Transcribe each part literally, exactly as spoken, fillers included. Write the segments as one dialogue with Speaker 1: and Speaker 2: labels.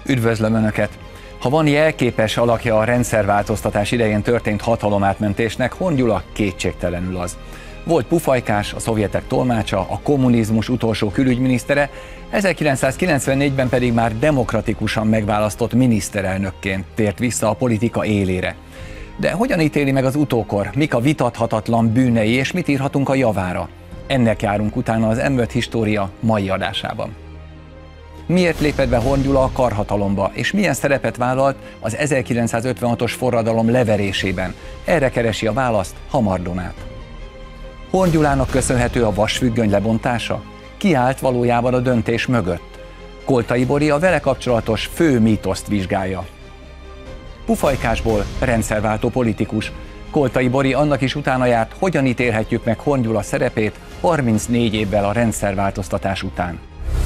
Speaker 1: Üdvözlöm Önöket! Ha van jelképes alakja a rendszerváltoztatás idején történt hatalomátmentésnek, Horn Gyula kétségtelenül az. Volt pufajkás, a szovjetek tolmácsa, a kommunizmus utolsó külügyminisztere, ezerkilencszázkilencvennégyben pedig már demokratikusan megválasztott miniszterelnökként tért vissza a politika élére. De hogyan ítéli meg az utókor, mik a vitathatatlan bűnei és mit írhatunk a javára? Ennek járunk utána az em öt História mai adásában. Miért lépett be Horn Gyula a karhatalomba, és milyen szerepet vállalt az ezerkilencszázötvenhatos forradalom leverésében? Erre keresi a választ Hamar Donát. Horn Gyulának köszönhető a vasfüggöny lebontása? Ki állt valójában a döntés mögött? Koltai Bori a vele kapcsolatos fő mítoszt vizsgálja. Pufajkásból rendszerváltó politikus. Koltai Bori annak is utána járt, hogyan ítélhetjük meg Horn Gyula szerepét harmincnégy évvel a rendszerváltoztatás után.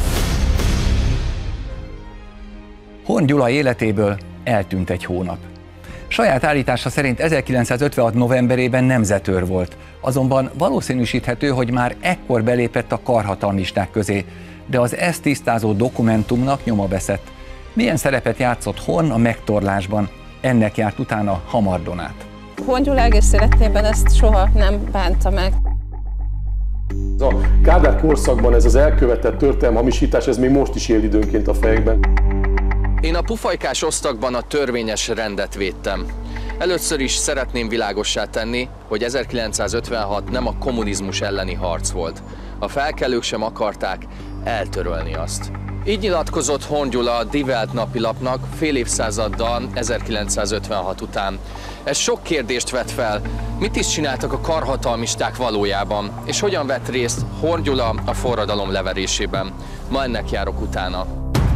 Speaker 1: Horn Gyula életéből eltűnt egy hónap. Saját állítása szerint ezerkilencszázötvenhat novemberében nemzetőr volt, azonban valószínűsíthető, hogy már ekkor belépett a karhatalmisták közé, de az ezt tisztázó dokumentumnak nyoma veszett. Milyen szerepet játszott Horn a megtorlásban? Ennek járt utána Hamar Donát.
Speaker 2: Horn Gyula egész életében ezt soha nem bánta meg.
Speaker 3: A Kádár korszakban ez az elkövetett történelmi hamisítás, ez még most is él időnként a fejekben.
Speaker 4: Én a pufajkás osztagban a törvényes rendet védtem. Először is szeretném világossá tenni, hogy ezerkilencszázötvenhat nem a kommunizmus elleni harc volt. A felkelők sem akarták eltörölni azt. Így nyilatkozott Horn Gyula a Die Welt napilapnak fél évszázaddal ezerkilencszázötvenhat után. Ez sok kérdést vet fel. Mit is csináltak a karhatalmisták valójában, és hogyan vett részt Horn Gyula a forradalom leverésében? Ma ennek járok utána.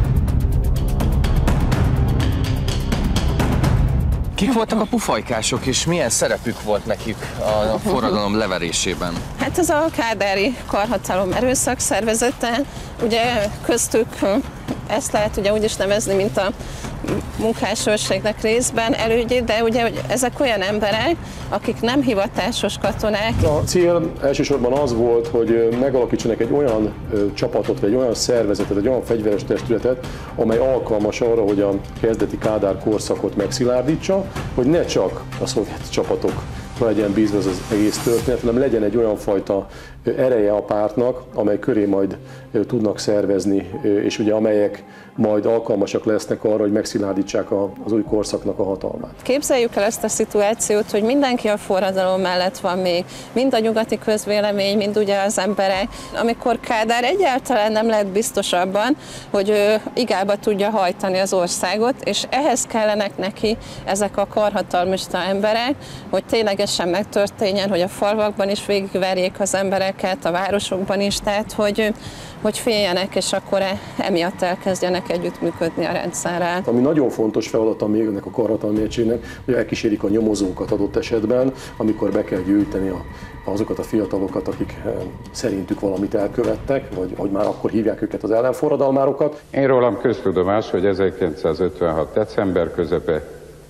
Speaker 4: Kik voltak a pufajkások, és milyen szerepük volt nekik a forradalom leverésében?
Speaker 2: Hát ez a kádári karhatalom erőszakszervezete, ugye köztük ezt lehet ugye úgy is nevezni, mint a munkásőrségnek részben elődjét, de ugye hogy ezek olyan emberek, akik nem hivatásos katonák.
Speaker 3: A cél elsősorban az volt, hogy megalakítsanak egy olyan csapatot, vagy egy olyan szervezetet, egy olyan fegyveres testületet, amely alkalmas arra, hogy a kezdeti Kádár korszakot megszilárdítsa, hogy ne csak a szovjet csapatok legyen bízva az egész történet, hanem legyen egy olyan fajta ereje a pártnak, amely köré majd tudnak szervezni, és ugye amelyek majd alkalmasak lesznek arra, hogy megszilárdítsák az új korszaknak a hatalmát.
Speaker 2: Képzeljük el ezt a szituációt, hogy mindenki a forradalom mellett van még, mind a nyugati közvélemény, mind ugye az emberek, amikor Kádár egyáltalán nem lehet biztos abban, hogy ő igába tudja hajtani az országot, és ehhez kellenek neki ezek a karhatalmista emberek, hogy ténylegesen megtörténjen, hogy a falvakban is végigverjék az embereket, a városokban is, tehát hogy hogy féljenek, és akkor emiatt elkezdjenek együttműködni a rendszerrel.
Speaker 3: Ami nagyon fontos feladata még ennek a karhatalmi egységnek, hogy elkísérik a nyomozókat adott esetben, amikor be kell gyűjteni a, azokat a fiatalokat, akik szerintük valamit elkövettek, vagy hogy már akkor hívják őket az ellenforradalmárokat.
Speaker 5: Én rólam köztudomás, hogy ezerkilencszázötvenhat december közepe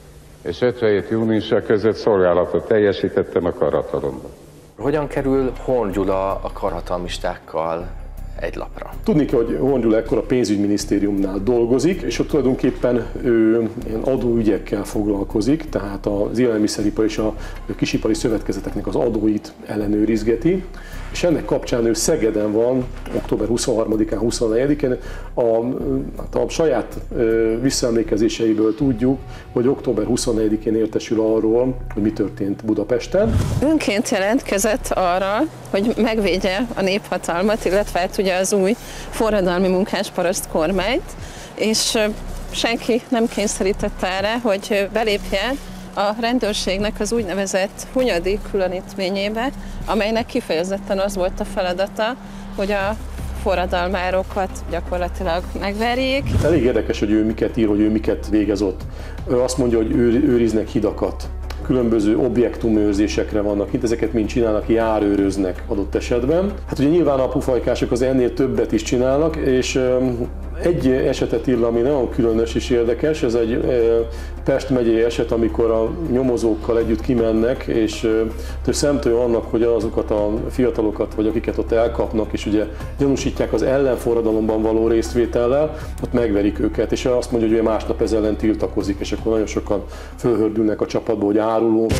Speaker 5: és ötvenhét júniusa között szolgálatot teljesítettem a karhatalomban.
Speaker 4: Hogyan kerül Horn Gyula a karhatalmistákkal egy lapra?
Speaker 3: Tudni kell, hogy Horn Gyula ekkor a pénzügyminisztériumnál dolgozik, és ott tulajdonképpen ő ilyen adóügyekkel foglalkozik, tehát az élelmiszeripar és a kisipari szövetkezeteknek az adóit ellenőrizgeti, és ennek kapcsán ő Szegeden van, október huszonharmadikán, huszonnegyedikén. A, hát a saját visszaemlékezéseiből tudjuk, hogy október huszonnegyedikén értesül arról, hogy mi történt Budapesten.
Speaker 2: Önként jelentkezett arra, hogy megvédje a néphatalmat, illetve hát ugye az új forradalmi munkásparaszt kormányt, és senki nem kényszerítette erre, hogy belépje a rendőrségnek az úgynevezett Hunyadi különítményébe, amelynek kifejezetten az volt a feladata, hogy a forradalmárokat gyakorlatilag megverjék.
Speaker 3: Elég érdekes, hogy ő miket ír, hogy ő miket végezott. Ő azt mondja, hogy őriznek hidakat, különböző objektumőrzésekre vannak itt, ezeket mind csinálnak, járőröznek adott esetben. Hát ugye nyilván a pufajkások az ennél többet is csinálnak, és egy esetet ír, ami nagyon különös és érdekes, ez egy Pest megyei eset, amikor a nyomozókkal együtt kimennek, és szemtől annak, hogy azokat a fiatalokat, vagy akiket ott elkapnak, és ugye gyanúsítják az ellenforradalomban való részvétellel, ott megverik őket, és azt mondja, hogy ő másnap ez ellen tiltakozik, és akkor nagyon sokan fölhördülnek a csapatba, hogy áruló.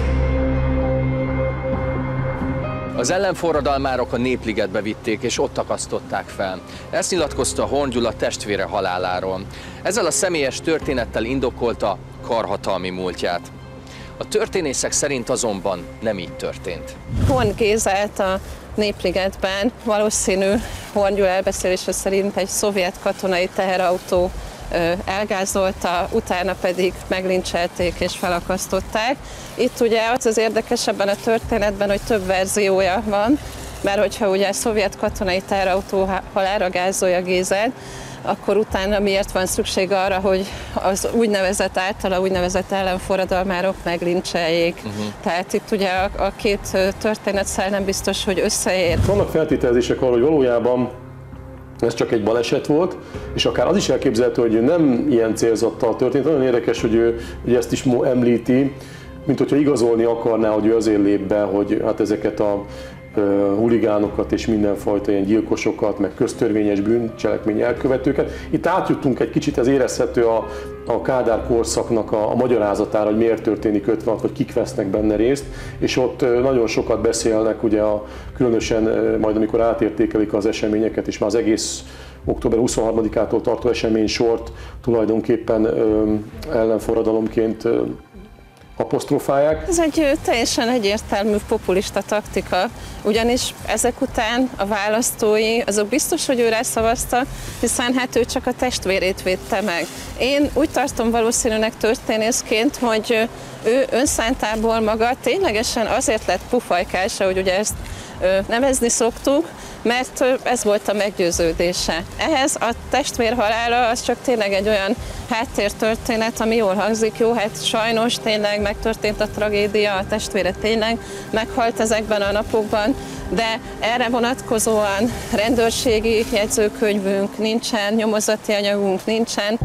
Speaker 4: Az ellenforradalmárok a Népligetbe vitték és ott akasztották fel. Ezt nyilatkozta Horn Gyula testvére haláláról. Ezzel a személyes történettel indokolta karhatalmi múltját. A történészek szerint azonban nem így történt.
Speaker 2: Horn Gézát a Népligetben valószínű Horn Gyula elbeszélése szerint egy szovjet katonai teherautó elgázolta, utána pedig meglincselték és felakasztották. Itt ugye az az érdekes ebben a történetben, hogy több verziója van, mert hogyha ugye a szovjet katonai teherautó halálra gázolja Gézát, akkor utána miért van szükség arra, hogy az úgynevezett általa úgynevezett ellenforradalmárok meglincseljék. Uh-huh. Tehát itt ugye a, a két történetszál nem biztos, hogy összeér.
Speaker 3: Vannak feltételezések arra, hogy valójában ez csak egy baleset volt, és akár az is elképzelhető, hogy nem ilyen célzattal történt. Nagyon érdekes, hogy ő hogy ezt is említi, mint hogyha igazolni akarná, hogy ő azért lép be, hogy hát ezeket a huligánokat és mindenfajta ilyen gyilkosokat, meg köztörvényes bűncselekmény elkövetőket. Itt átjutunk egy kicsit, ez érezhető a, a Kádár korszaknak a, a magyarázatára, hogy miért történik ötvenhat, vagy kik vesznek benne részt, és ott nagyon sokat beszélnek, ugye a, különösen majd amikor átértékelik az eseményeket, és már az egész október huszonharmadikától tartó eseménysort tulajdonképpen ö, ellenforradalomként ö, apostrofálják.
Speaker 2: Ez egy teljesen egyértelmű populista taktika, ugyanis ezek után a választói, azok biztos, hogy őre szavaztak, hiszen hát ő csak a testvérét védte meg. Én úgy tartom valószínűleg történészként, hogy ő önszántából maga ténylegesen azért lett pufajkás, ahogy ugye ezt nevezni szoktuk, mert ez volt a meggyőződése. Ehhez a testvér halála az csak tényleg egy olyan háttértörténet, ami jól hangzik, jó, hát sajnos tényleg megtörtént a tragédia, a testvére tényleg meghalt ezekben a napokban, de erre vonatkozóan rendőrségi jegyzőkönyvünk nincsen, nyomozati anyagunk nincsen.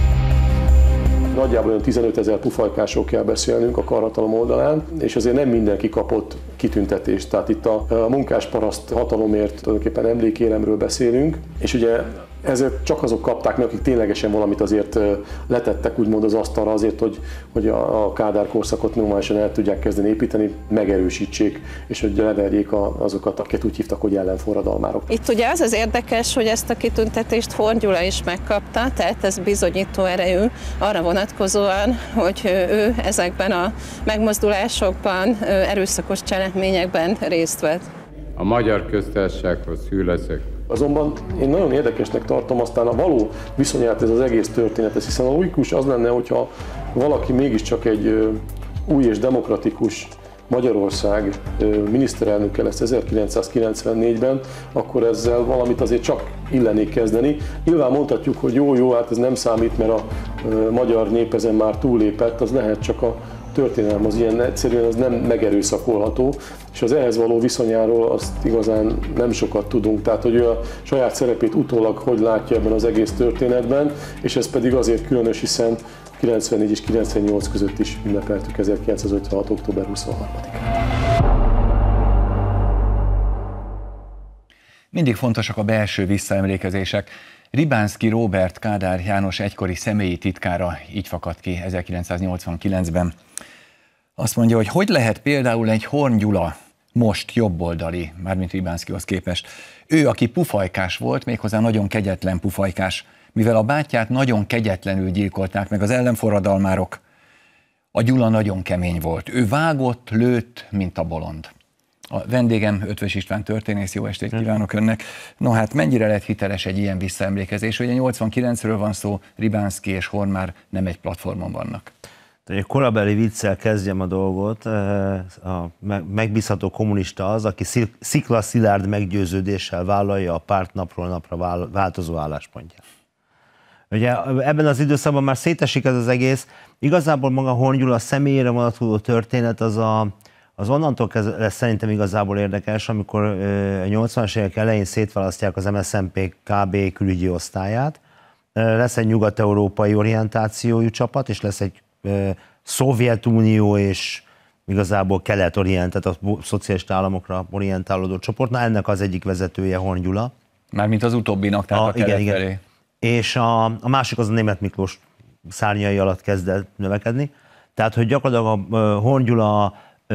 Speaker 3: Nagyjából olyan tizenötezer pufajkásról kell beszélnünk a karhatalom oldalán, és azért nem mindenki kapott kitüntetést. Tehát itt a, a munkásparaszt hatalomért tulajdonképpen emlékélemről beszélünk, és ugye ezért csak azok kapták meg, akik ténylegesen valamit azért letettek úgymond az asztalra azért, hogy, hogy a, a Kádár korszakot normálisan el tudják kezdeni építeni, megerősítsék, és hogy leverjék a, azokat, akiket úgy hívtak, hogy ellenforradalmárok.
Speaker 2: Itt ugye az az érdekes, hogy ezt a kitüntetést Horn Gyula is megkapta, tehát ez bizonyító erejű arra vonatkozóan, hogy ő ezekben a megmozdulásokban, erőszakos cselekményekben részt vett.
Speaker 5: A Magyar Köztársasághoz hű leszek.
Speaker 3: Azonban én nagyon érdekesnek tartom aztán a való viszonyát ez az egész történet, hiszen a logikus az lenne, hogyha valaki mégiscsak egy új és demokratikus Magyarország miniszterelnöke lesz ezerkilencszázkilencvennégyben, akkor ezzel valamit azért csak illenék kezdeni. Nyilván mondhatjuk, hogy jó, jó, hát ez nem számít, mert a magyar nép ezen már túllépett, az lehet, csak a történelem az ilyen egyszerűen az nem megerőszakolható, és az ehhez való viszonyáról azt igazán nem sokat tudunk. Tehát, hogy ő a saját szerepét utólag hogy látja ebben az egész történetben, és ez pedig azért különös, hiszen kilencvennégy és kilencvennyolc között is ünnepeltük ezerkilencszázötvenhat. október huszonharmadikát.
Speaker 1: Mindig fontosak a belső visszaemlékezések. Ribánszky Róbert, Kádár János egykori személyi titkára így fakadt ki ezerkilencszáznyolcvankilencben. Azt mondja, hogy hogy lehet például egy Horn Gyula most jobboldali, mármint Ribánszkyhoz képest. Ő, aki pufajkás volt, méghozzá nagyon kegyetlen pufajkás, mivel a bátyját nagyon kegyetlenül gyilkolták meg az ellenforradalmárok. A Gyula nagyon kemény volt. Ő vágott, lőtt, mint a bolond. A vendégem Ötvös István történész, jó estét kívánok önnek. No hát mennyire lett hiteles egy ilyen visszaemlékezés? Ugye nyolcvankilencről van szó, Ribánszky és Horn már nem egy platformon vannak.
Speaker 6: Egy korabeli viccel kezdjem a dolgot. A megbízható kommunista az, aki sziklaszilárd meggyőződéssel vállalja a párt napról napra változó álláspontját. Ugye ebben az időszakban már szétesik ez az egész. Igazából maga Horn Gyula személyére vonatkozó történet az a Az onnantól kezdve lesz szerintem igazából érdekes, amikor a nyolcvanas évek elején szétválasztják az em es zé en pé ká bé külügyi osztályát, lesz egy nyugat-európai orientációjú csapat, és lesz egy Szovjetunió és igazából kelet-orient, tehát a szocialista államokra orientálódó csoport. Na, ennek az egyik vezetője Horn Gyula.
Speaker 1: Mármint az utóbbinak, tehát a, a kelet
Speaker 6: igen,
Speaker 1: felé.
Speaker 6: Igen. És a, a másik az a Németh Miklós szárnyai alatt kezdett növekedni. Tehát, hogy gyakorlatilag a Horn Gyula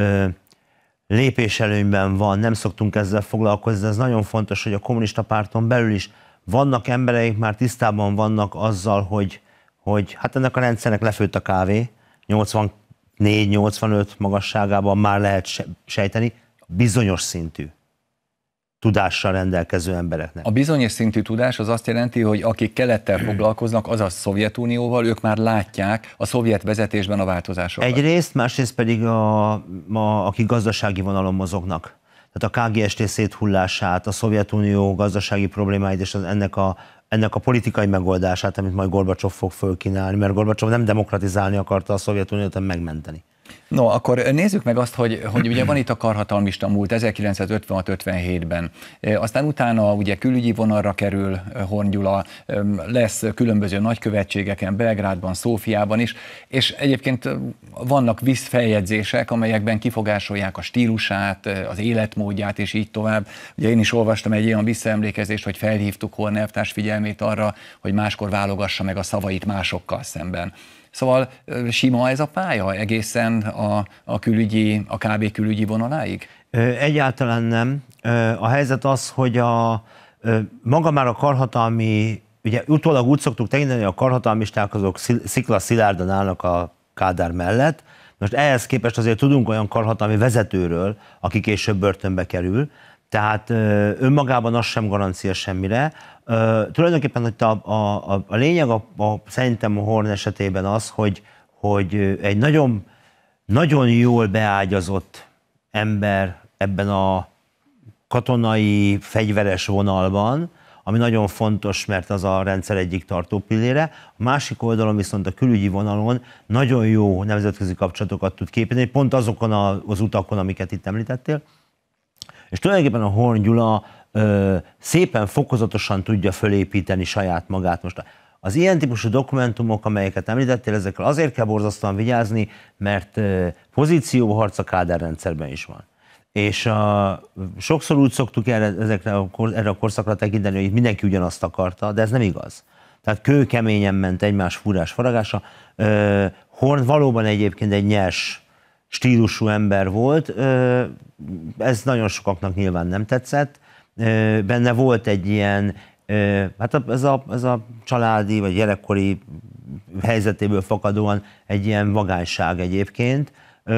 Speaker 6: lépéselőnyben van, nem szoktunk ezzel foglalkozni, ez nagyon fontos, hogy a kommunista párton belül is vannak embereik, már tisztában vannak azzal, hogy, hogy hát ennek a rendszernek lefőtt a kávé, nyolcvannégy nyolcvanöt magasságában már lehet sejteni, bizonyos szintű tudással rendelkező embereknek.
Speaker 1: A bizonyos szintű tudás az azt jelenti, hogy akik kelettel foglalkoznak, azaz Szovjetunióval, ők már látják a szovjet vezetésben a változásokat.
Speaker 6: Egyrészt, másrészt pedig a, a, akik gazdasági vonalon mozognak. Tehát a ká gé es té széthullását, a Szovjetunió gazdasági problémáit és az ennek, a, ennek a politikai megoldását, amit majd Gorbacsov fog fölkínálni, mert Gorbacsov nem demokratizálni akarta a Szovjetuniót, hanem megmenteni.
Speaker 1: No, akkor nézzük meg azt, hogy, hogy ugye van itt a karhatalmista múlt ezerkilencszázötvenhat ötvenhétben, aztán utána ugye külügyi vonalra kerül Horn Gyula, lesz különböző nagykövetségeken, Belgrádban, Szófiában is, és egyébként vannak visszfeljegyzések, amelyekben kifogásolják a stílusát, az életmódját, és így tovább. Ugye én is olvastam egy olyan visszaemlékezést, hogy felhívtuk Horn elvtárs figyelmét arra, hogy máskor válogassa meg a szavait másokkal szemben. Szóval sima ez a pálya egészen a, a külügyi, a ká bé külügyi vonaláig?
Speaker 6: Egyáltalán nem. A helyzet az, hogy a, maga már a karhatalmi, ugye utólag úgy szoktuk tekinteni, hogy a karhatalmisták azok sziklaszilárdan állnak a Kádár mellett. Most ehhez képest azért tudunk olyan karhatalmi vezetőről, aki később börtönbe kerül, tehát önmagában az sem garancia semmire. Uh, tulajdonképpen hogy a, a, a, a lényeg a, a, szerintem a Horn esetében az, hogy, hogy egy nagyon, nagyon jól beágyazott ember ebben a katonai, fegyveres vonalban, ami nagyon fontos, mert az a rendszer egyik tartópillére. A másik oldalon viszont a külügyi vonalon nagyon jó nemzetközi kapcsolatokat tud képíteni, pont azokon az utakon, amiket itt említettél. És tulajdonképpen a Horn Gyula ö, szépen fokozatosan tudja fölépíteni saját magát. Most az ilyen típusú dokumentumok, amelyeket említettél, ezekkel azért kell borzasztóan vigyázni, mert ö, pozícióharc a Kádár rendszerben is van. És a, sokszor úgy szoktuk erre, ezekre a, erre a korszakra tekinteni, hogy mindenki ugyanazt akarta, de ez nem igaz. Tehát kőkeményen ment egymás fúrás faragása. Ö, Horn valóban egyébként egy nyers stílusú ember volt, ez nagyon sokaknak nyilván nem tetszett, benne volt egy ilyen, hát ez a, ez a családi vagy gyerekkori helyzetéből fakadóan egy ilyen vagányság egyébként,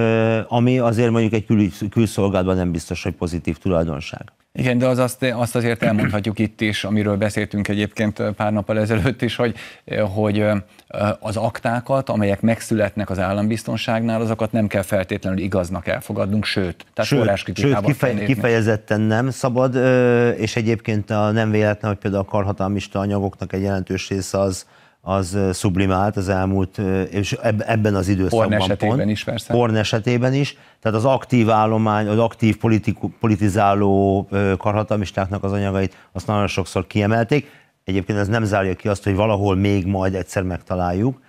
Speaker 6: ami azért mondjuk egy kül- külszolgálatban nem biztos, hogy pozitív tulajdonság.
Speaker 1: Igen, de az azt, azt azért elmondhatjuk itt is, amiről beszéltünk egyébként pár nappal ezelőtt is, hogy, hogy az aktákat, amelyek megszületnek az állambiztonságnál, azokat nem kell feltétlenül igaznak elfogadnunk, sőt, tehát forráskritikával
Speaker 6: sőt kifej, kifejezetten nem szabad, és egyébként a nem véletlen, hogy például a karhatalmista anyagoknak egy jelentős része az, az sublimált az elmúlt, és ebben az időszakban
Speaker 1: Horn esetében
Speaker 6: pont.
Speaker 1: is persze.
Speaker 6: Horn esetében is. Tehát az aktív állomány, az aktív politiku, politizáló karhatalmistáknak az anyagait azt nagyon sokszor kiemelték. Egyébként ez nem zárja ki azt, hogy valahol még majd egyszer megtaláljuk.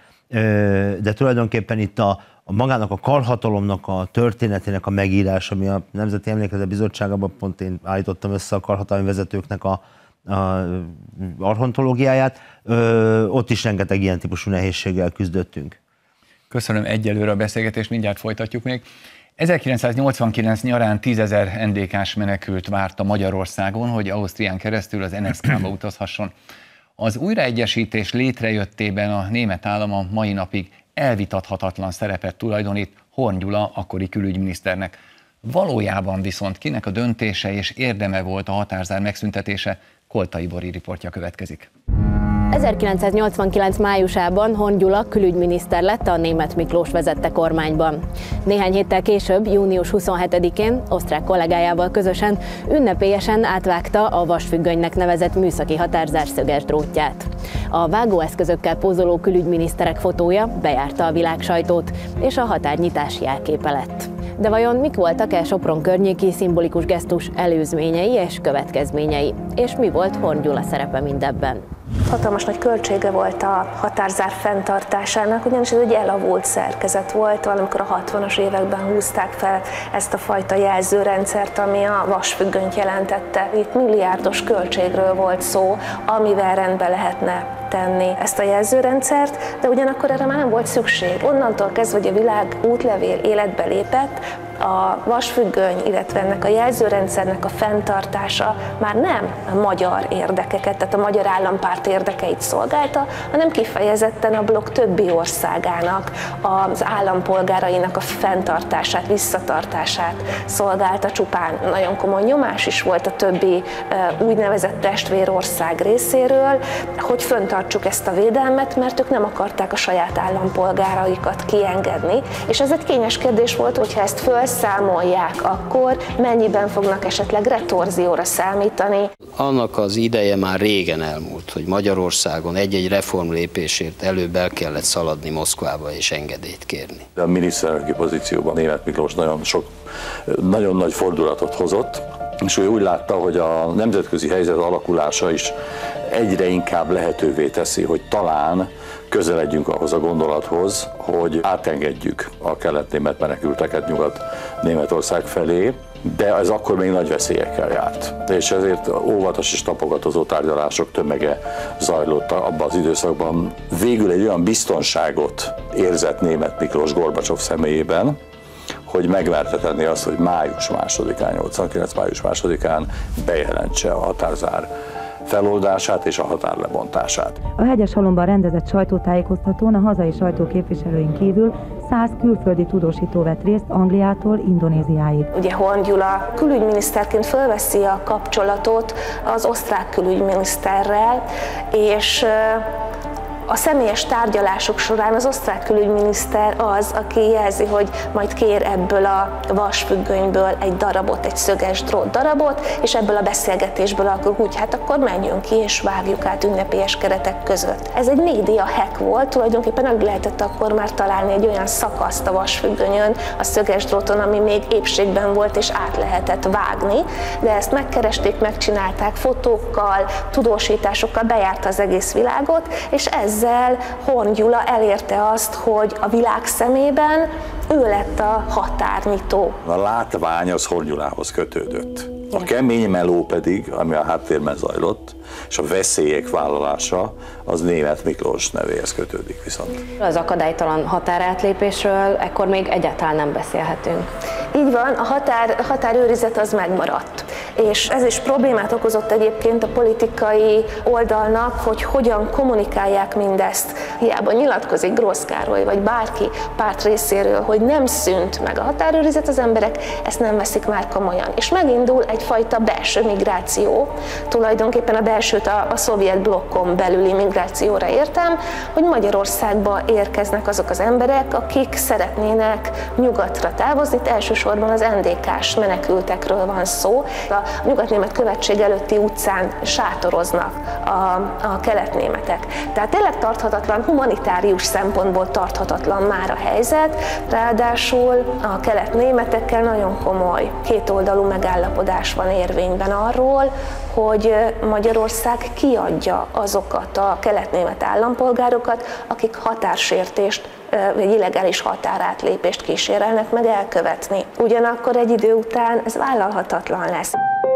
Speaker 6: De tulajdonképpen itt a, a magának a karhatalomnak a történetének a megírás, ami a Nemzeti Emlékezet Bizottságában pont én állítottam össze a karhatalmi vezetőknek a a archontológiáját, ö, ott is rengeteg ilyen típusú nehézséggel küzdöttünk.
Speaker 1: Köszönöm egyelőre a beszélgetést, mindjárt folytatjuk még. ezerkilencszáznyolcvankilenc nyarán tízezer en dé ká-s menekült várta Magyarországon, hogy Ausztrián keresztül az en es zé ká-ba utazhasson. Az újraegyesítés létrejöttében a német állam a mai napig elvitathatatlan szerepet tulajdonít Horn Gyula akkori külügyminiszternek. Valójában viszont kinek a döntése és érdeme volt a határzár megszüntetése? Koltai Bori riportja következik.
Speaker 7: ezerkilencszáznyolcvankilenc májusában Horn Gyula külügyminiszter lett a Németh Miklós vezette kormányban. Néhány héttel később, június huszonhetedikén osztrák kollégájával közösen ünnepélyesen átvágta a vasfüggönynek nevezett műszaki határzár szöges drótját. A vágóeszközökkel pózoló külügyminiszterek fotója bejárta a világsajtót, és a határnyitás jelképe lett. De vajon mik voltak-e Sopron környéki szimbolikus gesztus előzményei és következményei? És mi volt Horn Gyula szerepe mindebben?
Speaker 8: Hatalmas nagy költsége volt a határzár fenntartásának, ugyanis ez egy elavult szerkezet volt, valamikor a hatvanas években húzták fel ezt a fajta jelzőrendszert, ami a vasfüggönyt jelentette. Itt milliárdos költségről volt szó, amivel rendbe lehetne tenni ezt a jelzőrendszert, de ugyanakkor erre már nem volt szükség. Onnantól kezdve, hogy a világ útlevél életbe lépett, a vasfüggöny, illetve ennek a jelzőrendszernek a fenntartása már nem a magyar érdekeket, tehát a magyar állampárt érdekeit szolgálta, hanem kifejezetten a blokk többi országának, az állampolgárainak a fenntartását, visszatartását szolgálta csupán. Nagyon komoly nyomás is volt a többi úgynevezett testvérország részéről, hogy fenntartsuk ezt a védelmet, mert ők nem akarták a saját állampolgáraikat kiengedni, és ez egy kényes kérdés volt, hogyha ezt föl számolják, akkor mennyiben fognak esetleg retorzióra számítani.
Speaker 9: Annak az ideje már régen elmúlt, hogy Magyarországon egy-egy reformlépésért előbb el kellett szaladni Moszkvába és engedélyt kérni.
Speaker 10: A miniszterelnöki pozícióban Németh Miklós nagyon sok, nagyon nagy fordulatot hozott, és ő úgy látta, hogy a nemzetközi helyzet alakulása is egyre inkább lehetővé teszi, hogy talán közeledjünk ahhoz a gondolathoz, hogy átengedjük a kelet-német menekülteket Nyugat-Németország felé, de ez akkor még nagy veszélyekkel járt. És ezért óvatos és tapogatózó tárgyalások tömege zajlott abban az időszakban. Végül egy olyan biztonságot érzett Németh Miklós Gorbacsov személyében, hogy megmerte tenni azt, hogy május másodikán, nyolcvankilenc május másodikán bejelentse a határzár feloldását és a határ lebontását.
Speaker 11: A Hegyeshalomban rendezett sajtótájékoztatón a hazai sajtóképviselőin kívül száz külföldi tudósító vett részt Angliától Indonéziáig.
Speaker 8: Ugye Horn Gyula külügyminiszterként fölveszi a kapcsolatot az osztrák külügyminiszterrel, és a személyes tárgyalások során az osztrák külügyminiszter az, aki jelzi, hogy majd kér ebből a vasfüggönyből egy darabot, egy szöges drót darabot, és ebből a beszélgetésből akkor úgy, hát akkor menjünk ki és vágjuk át ünnepélyes keretek között. Ez egy média hack volt, tulajdonképpen meg lehetett akkor már találni egy olyan szakaszt a vasfüggönyön, a szöges dróton, ami még épségben volt és át lehetett vágni, de ezt megkeresték, megcsinálták fotókkal, tudósításokkal, bejárta az egész világot, és ez Ezzel Horn Gyula elérte azt, hogy a világ szemében ő lett a határnyitó.
Speaker 10: A látvány az Horn Gyulához kötődött. A kemény meló pedig, ami a háttérben zajlott, és a veszélyek vállalása, az Németh Miklós nevéhez kötődik viszont.
Speaker 7: Az akadálytalan határátlépésről ekkor még egyáltalán nem beszélhetünk.
Speaker 8: Így van, a határ, határőrizet az megmaradt. És ez is problémát okozott egyébként a politikai oldalnak, hogy hogyan kommunikálják mindezt. Hiába nyilatkozik Grósz Károly vagy bárki párt részéről, hogy nem szűnt meg a határőrizet, az emberek ezt nem veszik már komolyan. És megindul egyfajta belső migráció, tulajdonképpen a belsőt a, a szovjet blokkon belüli migrációra értem, hogy Magyarországba érkeznek azok az emberek, akik szeretnének nyugatra távozni, itt elsősorban az en dé ká-s menekültekről van szó. A nyugatnémet követség előtti utcán sátoroznak a, a keletnémetek. Tehát tényleg tarthatatlan, humanitárius szempontból tarthatatlan már a helyzet, ráadásul a keletnémetekkel nagyon komoly kétoldalú megállapodás van érvényben arról, hogy Magyarország kiadja azokat a keletnémet állampolgárokat, akik határsértést vagy illegális határátlépést kísérelnek meg elkövetni. Ugyanakkor egy idő után ez vállalhatatlan lesz.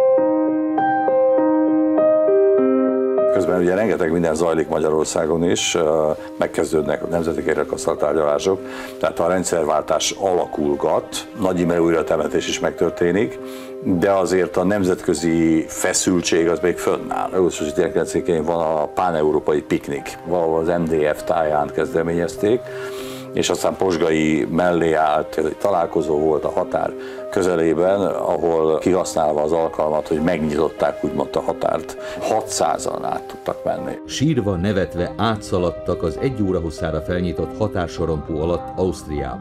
Speaker 10: Közben ugye rengeteg minden zajlik Magyarországon is, megkezdődnek a nemzeti kerekasztal tárgyalások, tehát a rendszerváltás alakulgat, Nagy Imre újratemetés is megtörténik, de azért a nemzetközi feszültség az még fönnáll. augusztus tizenkilencedikén van a páneurópai piknik, valahol az em dé ef táján kezdeményezték, és aztán Pozsgai mellé állt, egy találkozó volt a határ közelében, ahol kihasználva az alkalmat, hogy megnyitották úgymond a határt, hatszázan át tudtak menni.
Speaker 12: Sírva, nevetve átszaladtak az egy óra hosszára felnyitott határsorompó alatt Ausztriába.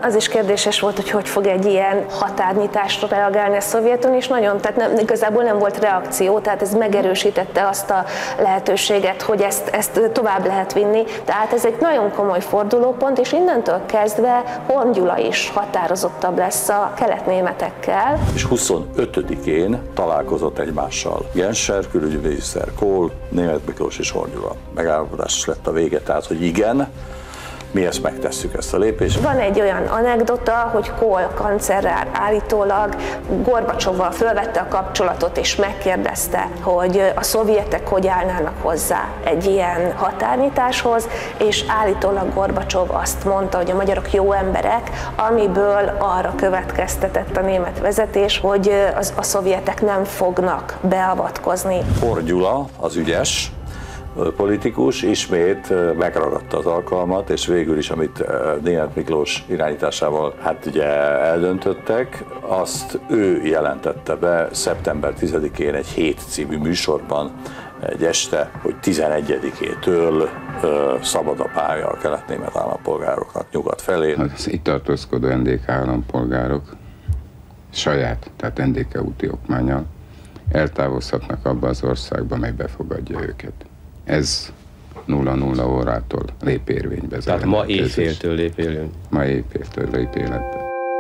Speaker 8: Az is kérdéses volt, hogy hogy fog egy ilyen határnyitásra reagálni a Szovjetunió, és nagyon, tehát nem, igazából nem volt reakció, tehát ez megerősítette azt a lehetőséget, hogy ezt, ezt tovább lehet vinni. Tehát ez egy nagyon komoly fordulópont, és innentől kezdve Horn Gyula is határozottabb lesz a keletnémetekkel.
Speaker 10: És huszonötödikén találkozott egymással Genscher, külügyminiszter, Kohl, Németh Miklós és Horn Gyula. Megállapodás lett a vége, tehát hogy igen, mi ezt megtesszük, ezt a lépést.
Speaker 8: Van egy olyan anekdota, hogy Kohl kancellár állítólag Gorbacsovval fölvette a kapcsolatot és megkérdezte, hogy a szovjetek hogy állnának hozzá egy ilyen határnyitáshoz, és állítólag Gorbacsov azt mondta, hogy a magyarok jó emberek, amiből arra következtetett a német vezetés, hogy az, a szovjetek nem fognak beavatkozni.
Speaker 10: Horn Gyula, az ügyes politikus ismét megragadta az alkalmat, és végül is, amit Németh Miklós irányításával hát ugye eldöntöttek, azt ő jelentette be szeptember tizedikén egy Hét című műsorban egy este, hogy tizenegyedikétől szabad a pálya a kelet-német állampolgároknak nyugat felé.
Speaker 5: Az itt tartózkodó en dé ká állampolgárok saját, tehát en dé ká úti okmánnyal eltávozhatnak abba az országba, mely befogadja őket. Ez nulla nulla órától lép érvénybe.
Speaker 12: Tehát ma éjféltől lép érvénybe?
Speaker 5: Ma éjféltől lép életbe.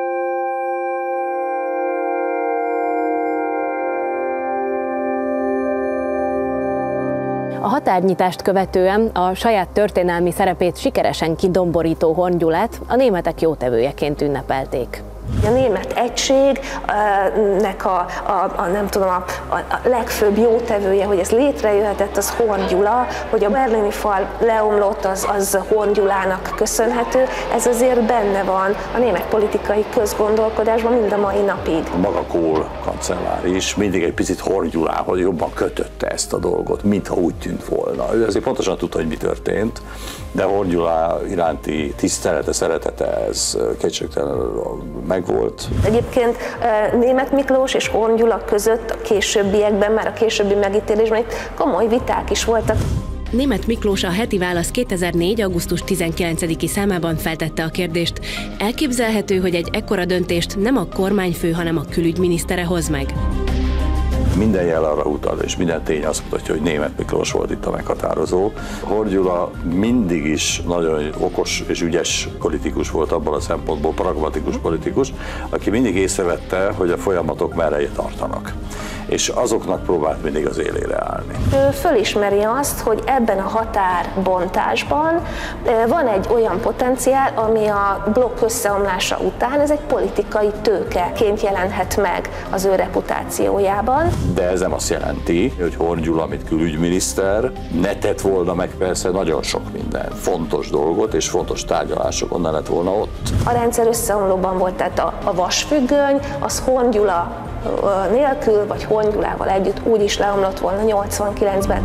Speaker 7: A határnyitást követően a saját történelmi szerepét sikeresen kidomborító Horn Gyulát a németek jótevőjeként ünnepelték.
Speaker 8: A német egységnek a, a, a, nem tudom, a, a legfőbb jótevője, hogy ez létrejöhetett, az Horn Gyula, hogy a berlini fal leomlott, az, az Horn Gyulának köszönhető. Ez azért benne van a német politikai közgondolkodásban mind a mai napig.
Speaker 10: Maga Kohl kancellár is mindig egy picit Horn Gyulához jobban kötötte ezt a dolgot, mintha úgy tűnt volna. Ő azért pontosan tudta, hogy mi történt, de Horn Gyula iránti tisztelete, szeretete, ez kétségtelenül megvolt.
Speaker 8: Egyébként Németh Miklós és Horn Gyula között a későbbiekben, már a későbbi megítélésben itt komoly viták is voltak.
Speaker 7: Németh Miklós a Heti Válasz kétezer-négy. augusztus tizenkilencediki számában feltette a kérdést: elképzelhető, hogy egy ekkora döntést nem a kormányfő, hanem a külügyminisztere hoz meg?
Speaker 10: Minden jel arra utal, és minden tény azt mutatja, hogy Németh Miklós volt itt a meghatározó. Horn Gyula mindig is nagyon okos és ügyes politikus volt abban a szempontból, pragmatikus politikus, aki mindig észrevette, hogy a folyamatok merre tartanak. És azoknak próbált mindig az élére állni.
Speaker 8: Ő fölismeri azt, hogy ebben a határbontásban van egy olyan potenciál, ami a blokk összeomlása után ez egy politikai tőkeként jelenhet meg az ő reputációjában.
Speaker 10: De ez nem azt jelenti, hogy Horn Gyula, mint külügyminiszter, ne tett volna meg persze nagyon sok minden fontos dolgot és fontos tárgyalásokon ne lett volna ott.
Speaker 8: A rendszer összeomlóban volt, tehát a, a vasfüggöny, az Horn Gyula nélkül, vagy Horn Gyulával együtt úgy is leomlott volna nyolcvankilencben.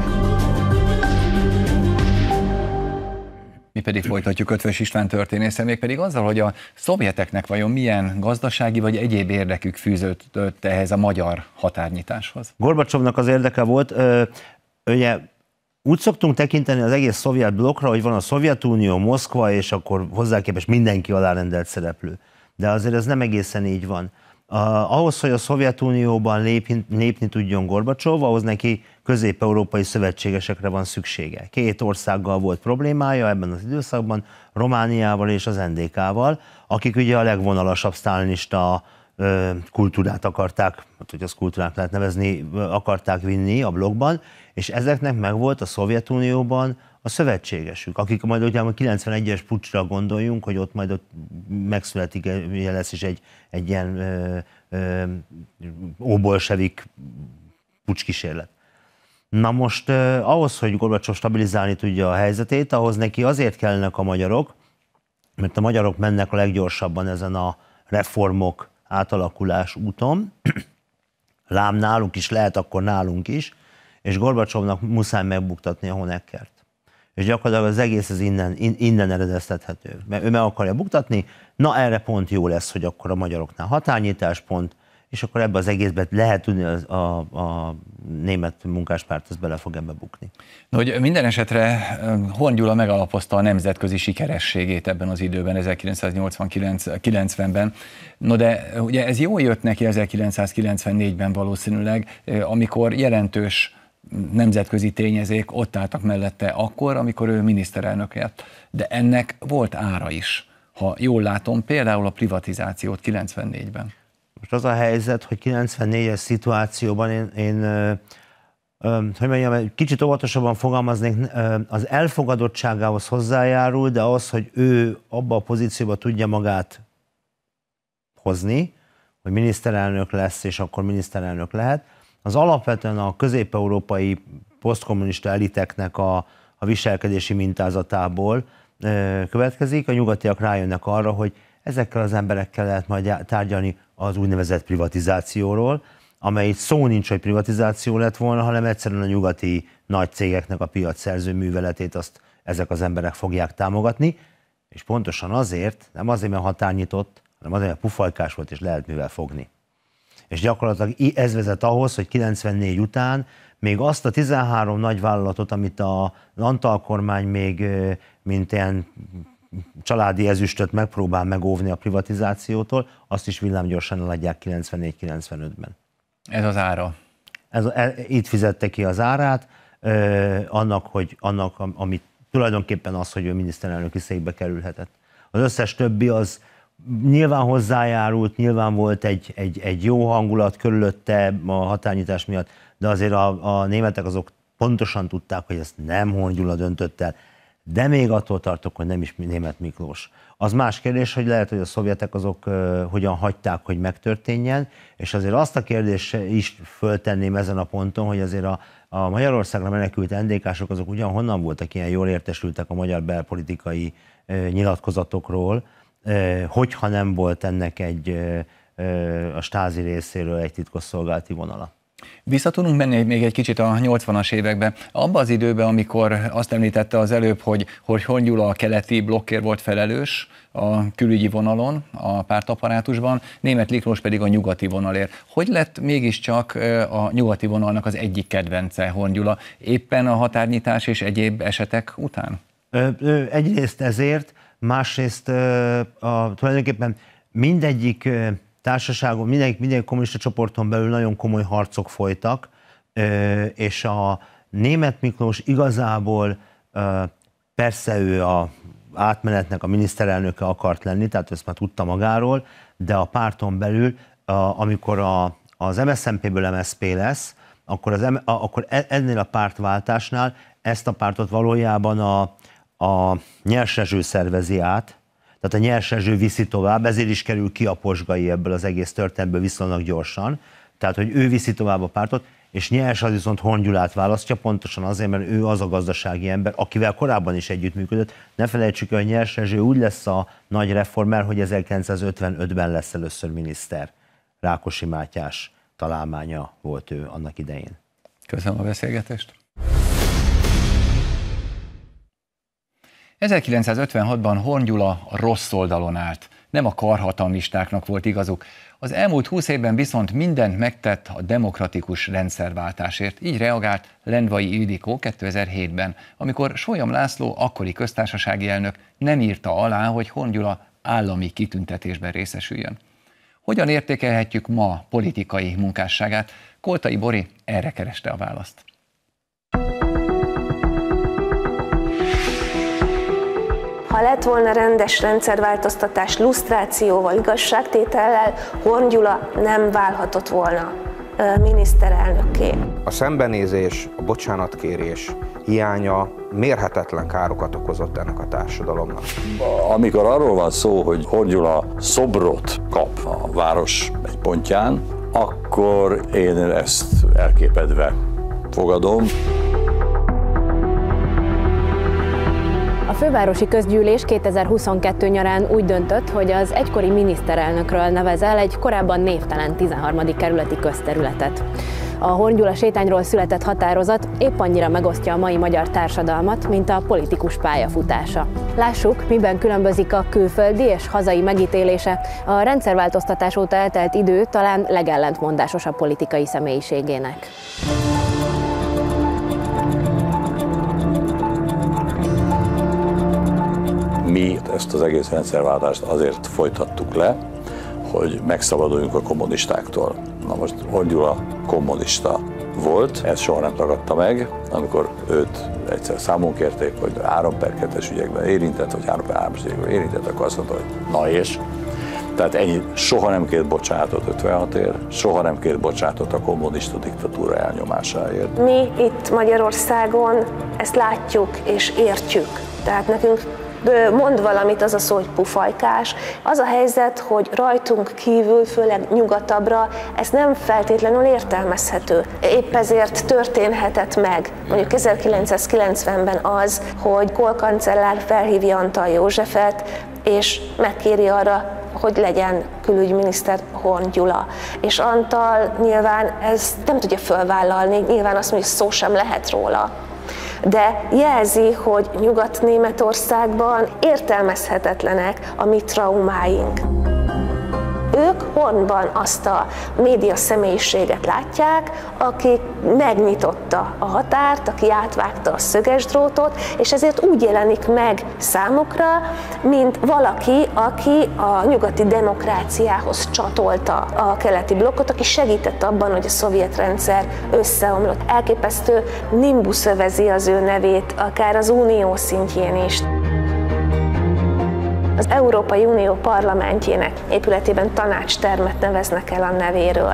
Speaker 1: Mi pedig folytatjuk Ötvös István történésszel, még pedig azzal, hogy a szovjeteknek vajon milyen gazdasági vagy egyéb érdekük fűződött ehhez a magyar határnyitáshoz.
Speaker 6: Gorbacsovnak az érdeke volt, ö, ugye úgy szoktunk tekinteni az egész szovjet blokkra, hogy van a Szovjetunió, Moszkva, és akkor hozzá képest mindenki alárendelt szereplő. De azért ez nem egészen így van. Uh, ahhoz, hogy a Szovjetunióban lépni, lépni tudjon Gorbacsov, ahhoz neki közép-európai szövetségesekre van szüksége. Két országgal volt problémája ebben az időszakban, Romániával és az en dé ká-val, akik ugye a legvonalasabb sztálinista uh, kultúrát akarták, hát, hogy az kultúrát lehet nevezni, akarták vinni a blokkban, és ezeknek megvolt a Szovjetunióban a szövetségesük, akik majd ugye a kilencvenegyes puccsra gondoljunk, hogy ott majd ott megszületik, lesz is egy, egy ilyen ö, ö, óbolsevik pucskísérlet. Na most eh, ahhoz, hogy Gorbacsov stabilizálni tudja a helyzetét, ahhoz neki azért kellnek a magyarok, mert a magyarok mennek a leggyorsabban ezen a reformok, átalakulás úton, lám nálunk is lehet, akkor nálunk is, és Gorbacsovnak muszáj megbuktatni a Honeckert. És gyakorlatilag az egész az innen, innen eredeztethető. Mert ő meg akarja buktatni, na erre pont jó lesz, hogy akkor a magyaroknál határnyitás pont, és akkor ebbe az egészbe lehet tudni, az, a, a német munkáspárt az bele fog ebbe bukni.
Speaker 1: No, hogy minden esetre Horn Gyula megalapozta a nemzetközi sikerességét ebben az időben, ezerkilencszáznyolcvankilencvenben. No de ugye ez jól jött neki ezerkilencszázkilencvennégyben valószínűleg, amikor jelentős nemzetközi tényezék ott álltak mellette akkor, amikor ő miniszterelnök lett. De ennek volt ára is, ha jól látom, például a privatizációt kilencvennégyben.
Speaker 6: Most az a helyzet, hogy kilencvennégyes szituációban én, én ö, ö, hogy mondjam, kicsit óvatosabban fogalmaznék, ö, az elfogadottságához hozzájárul, de az, hogy ő abba a pozícióba tudja magát hozni, hogy miniszterelnök lesz, és akkor miniszterelnök lehet, az alapvetően a közép-európai posztkommunista eliteknek a, a viselkedési mintázatából ö, következik. A nyugatiak rájönnek arra, hogy ezekkel az emberekkel lehet majd tárgyalni az úgynevezett privatizációról, amely szó nincs, hogy privatizáció lett volna, hanem egyszerűen a nyugati nagy cégeknek a piacszerző műveletét azt ezek az emberek fogják támogatni, és pontosan azért, nem azért, mert határnyitott, hanem azért, mert pufajkás volt, és lehet mivel fogni. És gyakorlatilag ez vezet ahhoz, hogy kilencvennégy után még azt a tizenhárom nagy vállalatot, amit a Antal kormány még mint ilyen családi ezüstöt megpróbál megóvni a privatizációtól, azt is villámgyorsan eladják kilencvennégy kilencvenötben.
Speaker 1: Ez az ára?
Speaker 6: Ez, e, itt fizette ki az árát, ö, annak, hogy, annak, amit tulajdonképpen az, hogy ő miniszterelnöki székbe kerülhetett. Az összes többi az nyilván hozzájárult, nyilván volt egy, egy, egy jó hangulat körülötte a határnyitás miatt, de azért a, a németek azok pontosan tudták, hogy ezt nem Horn Gyula döntött el, de még attól tartok, hogy nem is Németh Miklós. Az más kérdés, hogy lehet, hogy a szovjetek azok uh, hogyan hagyták, hogy megtörténjen, és azért azt a kérdést is föltenném ezen a ponton, hogy azért a, a Magyarországra menekült en dé ká-sok azok ugyan honnan voltak ilyen jól értesültek a magyar belpolitikai uh, nyilatkozatokról, uh, hogyha nem volt ennek egy uh, uh, a Stázi részéről egy titkosszolgálati vonala.
Speaker 1: Vissza tudunk menni még egy kicsit a nyolcvanas években, abban az időben, amikor azt említette az előbb, hogy, hogy Horn Gyula a keleti blokkért volt felelős a külügyi vonalon, a pártaparátusban, Németh Miklós pedig a nyugati vonalért. Hogy lett mégiscsak a nyugati vonalnak az egyik kedvence Horn Gyula, éppen a határnyitás és egyéb esetek után?
Speaker 6: Ö, ö, egyrészt ezért, másrészt ö, a, tulajdonképpen mindegyik társaságon, minden, minden kommunista csoporton belül nagyon komoly harcok folytak, és a Németh Miklós igazából persze ő a átmenetnek a miniszterelnöke akart lenni, tehát ezt már tudta magáról, de a párton belül, amikor a, az em es zé en pé-ből em es zé pé lesz, akkor, az, akkor ennél a pártváltásnál ezt a pártot valójában a, a Nyers Rezső szervezi át, tehát a Nyers Rezső viszi tovább, ezért is kerül ki a Posgai ebből az egész történetből viszonylag gyorsan, tehát hogy ő viszi tovább a pártot, és Nyers az viszont Horn Gyulát választja, pontosan azért, mert ő az a gazdasági ember, akivel korábban is együttműködött. Ne felejtsük el, hogy Nyers Rezső úgy lesz a nagy reformer, hogy ezerkilencszázötvenötben lesz először miniszter. Rákosi Mátyás találmánya volt ő annak idején.
Speaker 1: Köszönöm a beszélgetést. ezerkilencszázötvenhatban Horn Gyula a rossz oldalon állt, nem a karhatalmistáknak volt igazuk. Az elmúlt húsz évben viszont mindent megtett a demokratikus rendszerváltásért. Így reagált Lendvai Ildikó kétezer-hétben, amikor Sólyom László, akkori köztársasági elnök nem írta alá, hogy Horn Gyula állami kitüntetésben részesüljön. Hogyan értékelhetjük ma politikai munkásságát? Koltai Bori erre kereste a választ.
Speaker 8: Ha lett volna rendes rendszerváltoztatás lusztrációval, igazságtétellel, Horn Gyula nem válhatott volna miniszterelnökké.
Speaker 13: A szembenézés, a bocsánatkérés hiánya mérhetetlen károkat okozott ennek a társadalomnak.
Speaker 10: Amikor arról van szó, hogy Horn Gyula szobrot kap a város egy pontján, akkor én ezt elképedve fogadom.
Speaker 7: A fővárosi közgyűlés kétezer-huszonkettő nyarán úgy döntött, hogy az egykori miniszterelnökről nevezel egy korábban névtelen tizenharmadik kerületi közterületet. A Horn Gyula sétányról született határozat épp annyira megosztja a mai magyar társadalmat, mint a politikus pályafutása. Lássuk, miben különbözik a külföldi és hazai megítélése a rendszerváltoztatás óta eltelt idő talán legellentmondásosabb politikai személyiségének.
Speaker 10: Mi ezt az egész rendszerváltást azért folytattuk le, hogy megszabaduljunk a kommunistáktól. Na most Horn Gyula kommunista volt, ezt soha nem tagadta meg, amikor őt egyszer számon kérték, hogy három per kettes ügyekben érintett, vagy három per hármas ügyekben érintett, akkor azt mondta, hogy na és? Tehát ennyi, soha nem kért bocsánatot ötvenhatért, soha nem kért bocsánatot a kommunista diktatúra elnyomásáért.
Speaker 8: Mi itt Magyarországon ezt látjuk és értjük. Tehát nekünk mond valamit az a szó, hogy pufajkás. Az a helyzet, hogy rajtunk kívül, főleg nyugatabbra, ez nem feltétlenül értelmezhető. Épp ezért történhetett meg, mondjuk ezerkilencszázkilencvenben az, hogy Kohl kancellár felhívja Antall Józsefet, és megkéri arra, hogy legyen külügyminiszter Horn Gyula. És Antall nyilván ezt nem tudja fölvállalni, nyilván azt mondja, hogy szó sem lehet róla. De jelzi, hogy Nyugat-Németországban értelmezhetetlenek a mi traumáink. Ők Hornban azt a média személyiséget látják, aki megnyitotta a határt, aki átvágta a szöges drótot, és ezért úgy jelenik meg számukra, mint valaki, aki a nyugati demokráciához csatolta a keleti blokkot, aki segített abban, hogy a szovjet rendszer összeomlott. Elképesztő nimbusz övezi az ő nevét, akár az unió szintjén is. Az Európai Unió parlamentjének épületében tanácstermet neveznek el a nevéről.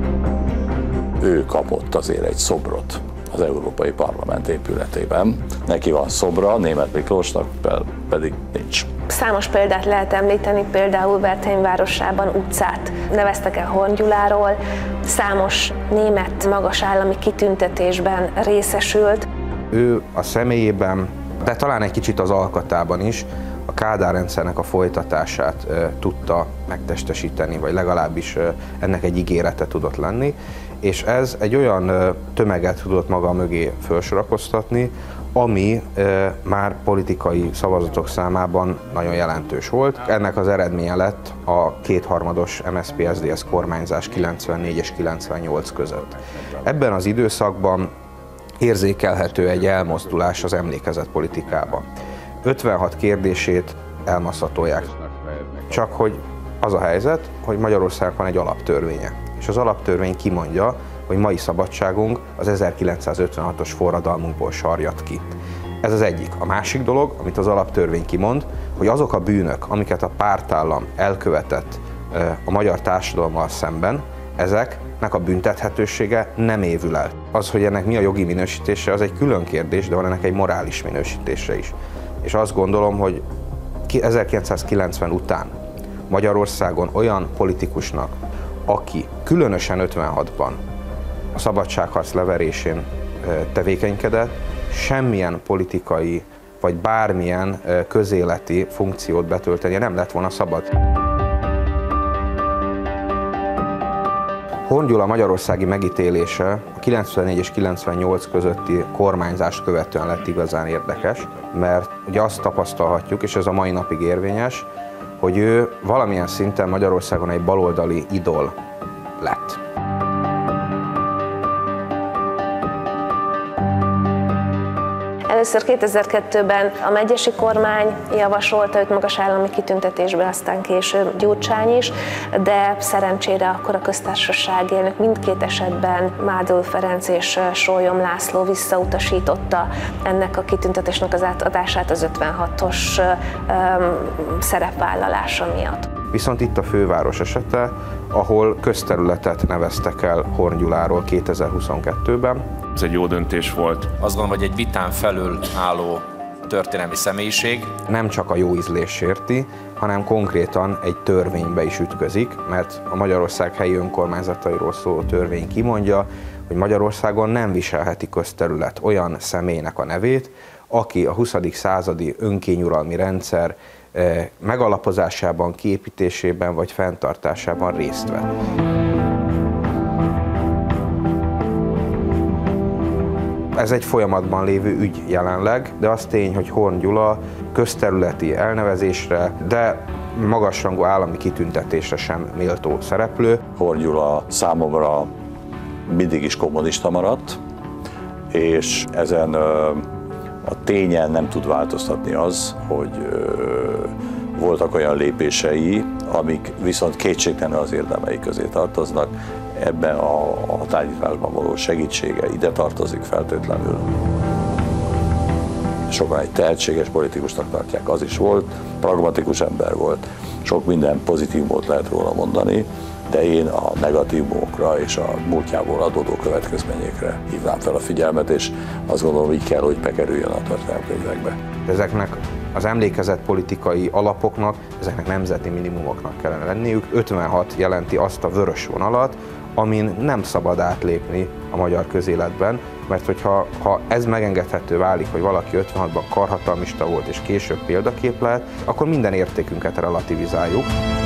Speaker 10: Ő kapott azért egy szobrot az Európai Parlament épületében. Neki van szobra, Németh Miklósnak pedig nincs.
Speaker 8: Számos példát lehet említeni, például Wertheim városában utcát neveztek el Horn Gyuláról, számos német magas állami kitüntetésben részesült.
Speaker 13: Ő a személyében, de talán egy kicsit az alkatában is, a Kádár rendszernek a folytatását e, tudta megtestesíteni, vagy legalábbis e, ennek egy ígérete tudott lenni, és ez egy olyan e, tömeget tudott maga mögé felsorakoztatni, ami e, már politikai szavazatok számában nagyon jelentős volt. Ennek az eredménye lett a kétharmados em es zé pé es zé dé es kormányzás kilencvennégy és kilencvennyolc között. Ebben az időszakban érzékelhető egy elmozdulás az emlékezetpolitikában. ötvenhat kérdését elmaszatolják. Csak hogy az a helyzet, hogy Magyarországnak van egy alaptörvénye. És az alaptörvény kimondja, hogy mai szabadságunk az ezerkilencszázötvenhatos forradalmunkból sarjad ki. Ez az egyik. A másik dolog, amit az alaptörvény kimond, hogy azok a bűnök, amiket a pártállam elkövetett a magyar társadalommal szemben, ezeknek a büntethetősége nem évül el. Az, hogy ennek mi a jogi minősítése, az egy külön kérdés, de van ennek egy morális minősítése is. És azt gondolom, hogy ezerkilencszázkilencven után Magyarországon olyan politikusnak, aki különösen ötvenhatban a szabadságharc leverésén tevékenykedett, semmilyen politikai vagy bármilyen közéleti funkciót betöltenie nem lett volna szabad. Horn Gyula magyarországi megítélése a kilencvennégy és kilencvennyolc közötti kormányzást követően lett igazán érdekes, mert ugye azt tapasztalhatjuk, és ez a mai napig érvényes, hogy ő valamilyen szinten Magyarországon egy baloldali idol lett.
Speaker 8: Először kétezer-kettőben a megyesi kormány javasolta őt magas állami kitüntetésbe, aztán később Gyurcsány is, de szerencsére akkor a köztársaság elnök mindkét esetben Mádl Ferenc és Sólyom László visszautasította ennek a kitüntetésnek az átadását az ötvenhatos um, szerepvállalása miatt.
Speaker 13: Viszont itt a főváros esete, ahol közterületet neveztek el Horn Gyuláról kétezer-huszonkettőben.
Speaker 14: Ez egy jó döntés volt.
Speaker 15: Azt gondolom, hogy egy vitán felül álló történelmi személyiség.
Speaker 13: Nem csak a jó ízlés sérti, hanem konkrétan egy törvénybe is ütközik, mert a Magyarország helyi önkormányzatairól szóló törvény kimondja, hogy Magyarországon nem viselheti közterület olyan személynek a nevét, aki a huszadik századi önkényuralmi rendszer megalapozásában, kiépítésében vagy fenntartásában részt vett. Ez egy folyamatban lévő ügy jelenleg, de az tény, hogy Horn Gyula közterületi elnevezésre, de magasrangú állami kitüntetésre sem méltó szereplő.
Speaker 10: Horn Gyula számomra mindig is kommunista maradt, és ezen a tényen nem tud változtatni az, hogy voltak olyan lépései, amik viszont kétségtelenül az érdemei közé tartoznak. Ebben a határnyitásban való segítsége ide tartozik feltétlenül. Sokan egy tehetséges politikusnak tartják, az is volt, pragmatikus ember volt, sok minden pozitívumot lehet róla mondani, de én a negatívumokra és a múltjából adódó következményekre hívnám fel a figyelmet, és azt gondolom, így kell, hogy bekerüljön a történelemkönyvekbe.
Speaker 13: Ezeknek az emlékezett politikai alapoknak, ezeknek nemzeti minimumoknak kellene lenniük. ötvenhat jelenti azt a vörös vonalat, amin nem szabad átlépni a magyar közéletben, mert hogyha ha ez megengedhető válik, hogy valaki ötvenhatban karhatalmista volt és később példakép lehet, akkor minden értékünket relativizáljuk.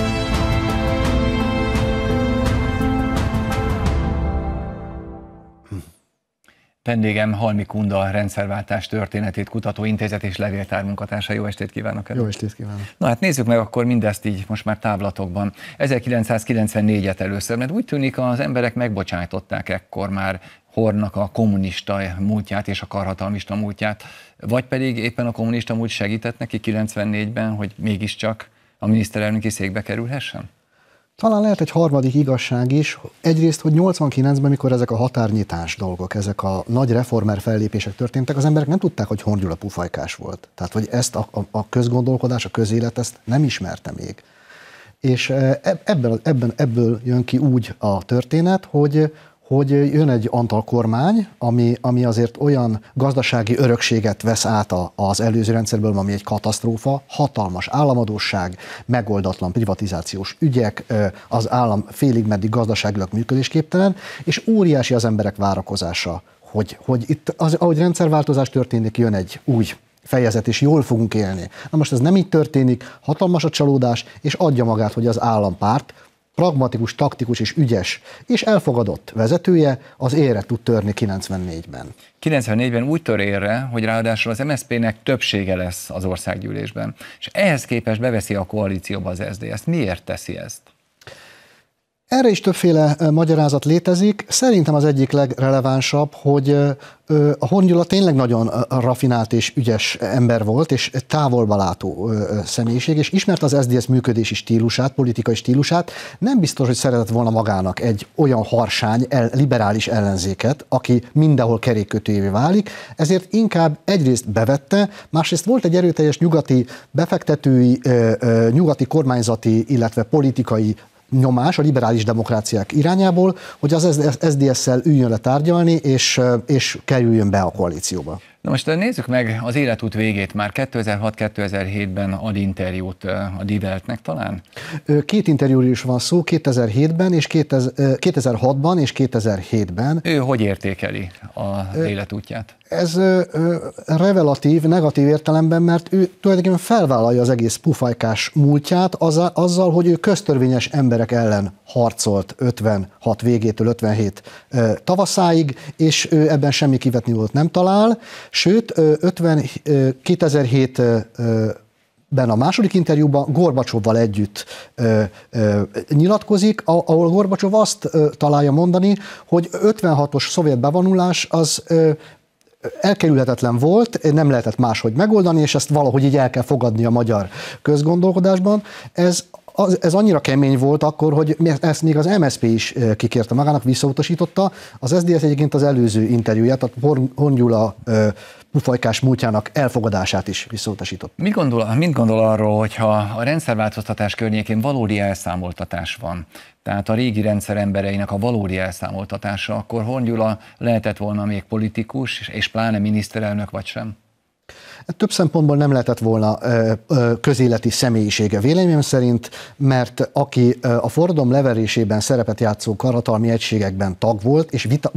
Speaker 1: Vendégem Halmi Kunda, rendszerváltás történetét kutató intézet és levéltár munkatársa. Jó estét kívánok!
Speaker 16: Jó estét kívánok!
Speaker 1: Na hát nézzük meg akkor mindezt így most már távlatokban. ezerkilencszázkilencvennégyet először, mert úgy tűnik, az emberek megbocsájtották ekkor már Hornnak a kommunista múltját és a karhatalmista múltját, vagy pedig éppen a kommunista múlt segített neki kilencvennégyben, hogy mégiscsak a miniszterelnöki székbe kerülhessen?
Speaker 16: Talán lehet egy harmadik igazság is. Egyrészt, hogy nyolcvankilencben, mikor ezek a határnyitás dolgok, ezek a nagy reformer fellépések történtek, az emberek nem tudták, hogy Horn Gyula pufajkás volt. Tehát, hogy ezt a, a, a közgondolkodás, a közélet ezt nem ismerte még. És ebben, ebben, ebből jön ki úgy a történet, hogy hogy jön egy Antal kormány, ami, ami azért olyan gazdasági örökséget vesz át az előző rendszerből, ami egy katasztrófa, hatalmas államadósság, megoldatlan privatizációs ügyek, az állam félig meddig gazdaságilag működésképtelen, és óriási az emberek várakozása, hogy, hogy itt, az, ahogy rendszerváltozás történik, jön egy új fejezet, és jól fogunk élni. Na most ez nem így történik, hatalmas a csalódás, és adja magát, hogy az állampárt pragmatikus, taktikus és ügyes, és elfogadott vezetője az élre tud törni kilencvennégyben.
Speaker 1: kilencvennégyben úgy tör élre, hogy ráadásul az em es zé pé-nek többsége lesz az országgyűlésben, és ehhez képest beveszi a koalícióba az es zé dé. Ezt miért teszi ezt?
Speaker 16: Erre is többféle magyarázat létezik. Szerintem az egyik legrelevánsabb, hogy a Horn Gyula tényleg nagyon rafinált és ügyes ember volt, és távolba látó személyiség, és ismerte az es zé dé es működési stílusát, politikai stílusát. Nem biztos, hogy szeretett volna magának egy olyan harsány, liberális ellenzéket, aki mindenhol kerékkötőjévé válik, ezért inkább egyrészt bevette, másrészt volt egy erőteljes nyugati befektetői, nyugati kormányzati, illetve politikai nyomás a liberális demokráciák irányából, hogy az es zé dé es-szel üljön le tárgyalni, és, és kerüljön be a koalícióba.
Speaker 1: Na most nézzük meg az életút végét. Már kétezer-hat kétezer-hétben ad interjút a Die Weltnek talán?
Speaker 16: Két interjúról is van szó, kétezer-hétben és kétezer-hatban és kétezer-hétben.
Speaker 1: Ő hogy értékeli az életútját?
Speaker 16: Ez revelatív, negatív értelemben, mert ő tulajdonképpen felvállalja az egész pufajkás múltját azzal, hogy ő köztörvényes emberek ellen harcolt ötvenhat végétől ötvenhét tavaszáig, és ő ebben semmi kivetnivalót nem talál, sőt, kétezer-hétben a második interjúban Gorbacsovval együtt ö, ö, nyilatkozik, ahol Gorbacsov azt ö, találja mondani, hogy ötvenhatos szovjet bevonulás az ö, elkerülhetetlen volt, nem lehetett máshogy megoldani, és ezt valahogy így el kell fogadni a magyar közgondolkodásban. Ez Az, ez annyira kemény volt akkor, hogy ezt még az em es zé pé is kikérte magának, visszautasította. Az es zé dé es egyébként az előző interjúját, a Horn Gyula pufajkás múltjának elfogadását is visszautasított.
Speaker 1: Mit gondol, mit gondol arról, hogyha a rendszerváltoztatás környékén valódi elszámoltatás van, tehát a régi rendszer embereinek a valódi elszámoltatása, akkor Horn Gyula lehetett volna még politikus, és pláne miniszterelnök, vagy sem?
Speaker 16: Több szempontból nem lehetett volna közéleti személyisége véleményem szerint, mert aki a forradalom leverésében szerepet játszó karhatalmi egységekben tag volt, és vita,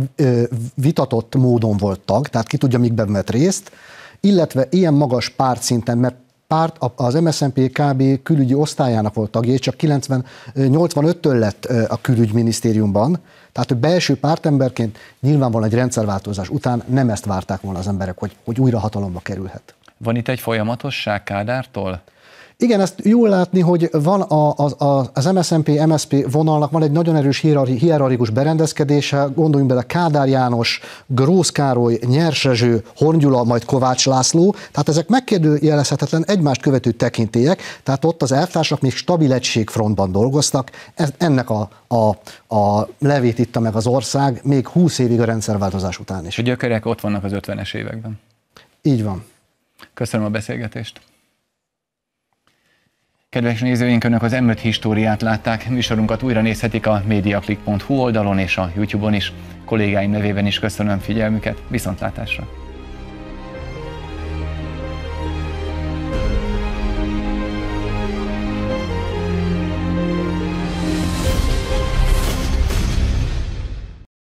Speaker 16: vitatott módon volt tag, tehát ki tudja, mikben vett részt, illetve ilyen magas pártszinten, mert párt, az em es zé en pé kb. Külügyi osztályának volt tagja, és csak nyolcvanöttől lett a külügyminisztériumban, tehát ő belső pártemberként nyilvánvalóan egy rendszerváltozás után nem ezt várták volna az emberek, hogy, hogy újra hatalomba kerülhet.
Speaker 1: Van itt egy folyamatosság Kádártól?
Speaker 16: Igen, ezt jól látni, hogy van a, a, az em es zé en pé em es zé pé vonalnak van egy nagyon erős hierarchikus berendezkedése, gondoljunk bele Kádár János, Grósz Károly, Nyers Rezső, Horn Gyula, majd Kovács László, tehát ezek megkérdőjelezhetetlen egymást követő tekintélyek, tehát ott az elvtársak még stabil egységfrontban dolgoztak, ez, ennek a, a, a levét itta meg az ország még húsz évig a rendszerváltozás után is.
Speaker 1: A gyökerek ott vannak az ötvenes években.
Speaker 16: Így van.
Speaker 1: Köszönöm a beszélgetést. Kedves nézőink, Önök az em öt Históriát látták, műsorunkat újra nézhetik a mediaclick pont hu oldalon és a YouTube-on is. Kollégáim nevében is köszönöm figyelmüket, viszontlátásra!